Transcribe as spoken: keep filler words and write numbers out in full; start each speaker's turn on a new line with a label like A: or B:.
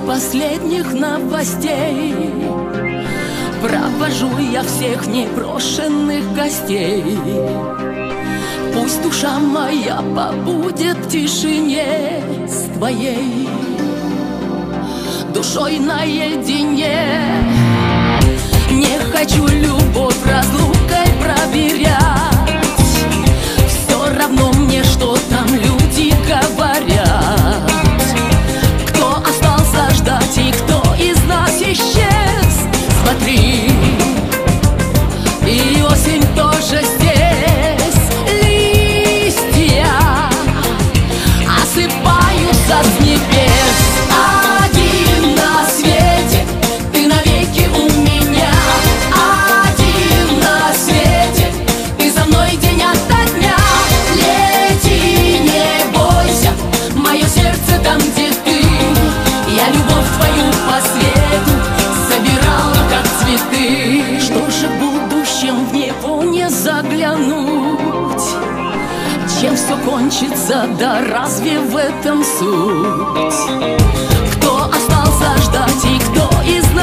A: последних новостей провожу я всех непрошенных гостей. Пусть душа моя побудет в тишине с твоей душой наедине. Не хочу любовь разлукой проверять, все равно мне, что там люди говорят. Кто остался ждать и кто из нас исчез, смотри, и осень тоже здесь. Листья осыпаются с небес. Один на свете, ты навеки у меня. Один на свете, ты за мной день ото дня. Лети, не бойся, мое сердце там, где ты. Я любовь твою по свету собирала, как цветы. Что же в будущем, в него не заглянуть? Чем все кончится, да разве в этом суть? Кто остался ждать и кто из